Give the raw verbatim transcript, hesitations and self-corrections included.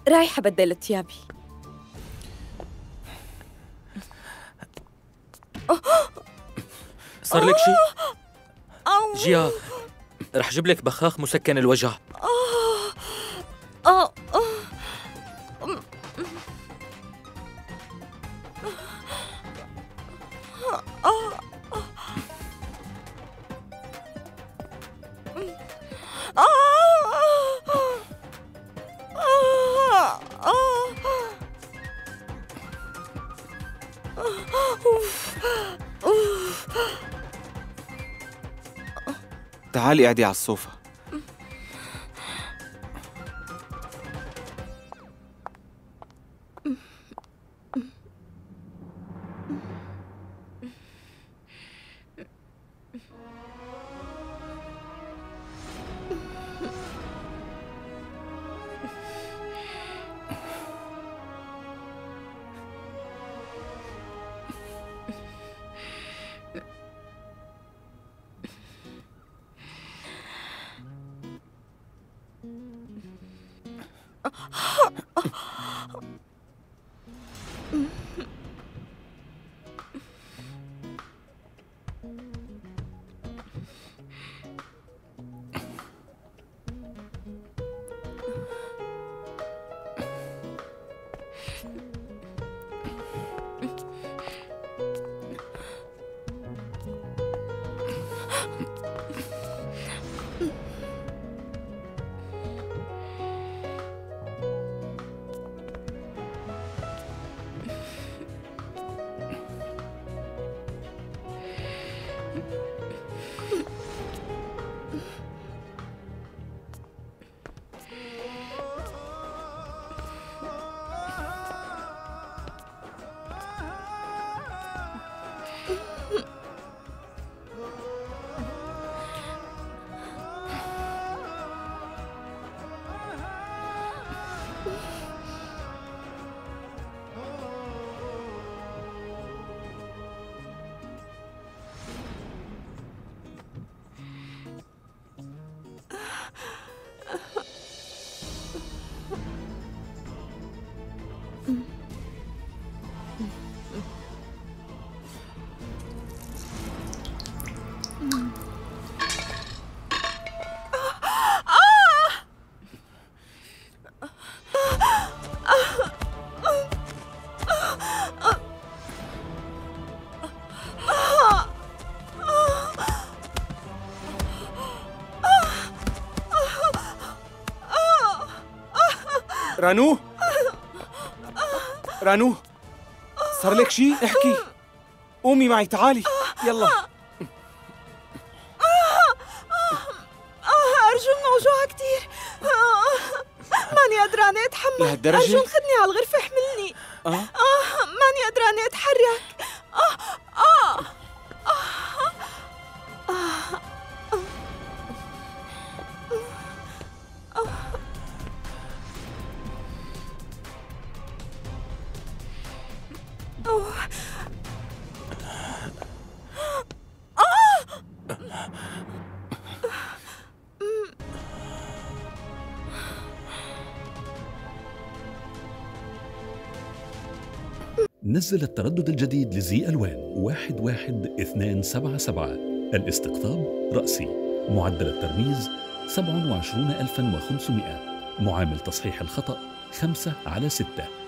رايحة بدل ثيابي. صار لك شيء؟ جيا رح جيب لك بخاخ مسكن الوجع. تعالي اقعدي على الصوفة. رانو رانو صار لك شيء؟ احكي. قومي معي تعالي يلا. أرجو الموجوعة كتير، ماني قدرانة أتحمل. لهالدرجة؟ أرجو خدني على الغرفة احملني. آه؟ آه ماني قدرانة أتحرك. آه آه نزل التردد الجديد لزي ألوان واحد واحد اثنان سبعة سبعة. الاستقطاب رأسي. معدل الترميز سبعة وعشرين ألفا وخمسمائة. معامل تصحيح الخطأ خمسة على ستة.